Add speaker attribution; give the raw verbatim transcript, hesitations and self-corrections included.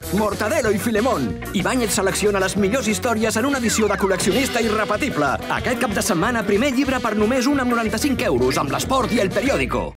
Speaker 1: Mortadelo i Filemón. Ibáñez selecciona les millors històries en una edició de col·leccionista irrepetible. Aquest cap de setmana, primer llibre per només un amb noranta-cinc euros, amb l'Esport i El Periódico.